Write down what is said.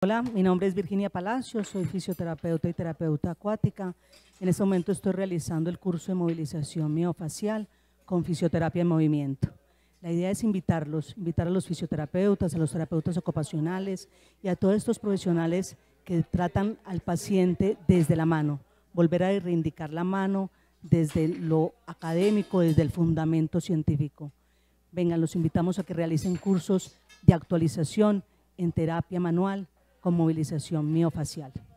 Hola, mi nombre es Virginia Palacios, soy fisioterapeuta y terapeuta acuática. En este momento estoy realizando el curso de movilización miofacial con fisioterapia en movimiento. La idea es invitar a los fisioterapeutas, a los terapeutas ocupacionales y a todos estos profesionales que tratan al paciente desde la mano, volver a reivindicar la mano desde lo académico, desde el fundamento científico. Vengan, los invitamos a que realicen cursos de actualización en terapia manual con movilización miofacial.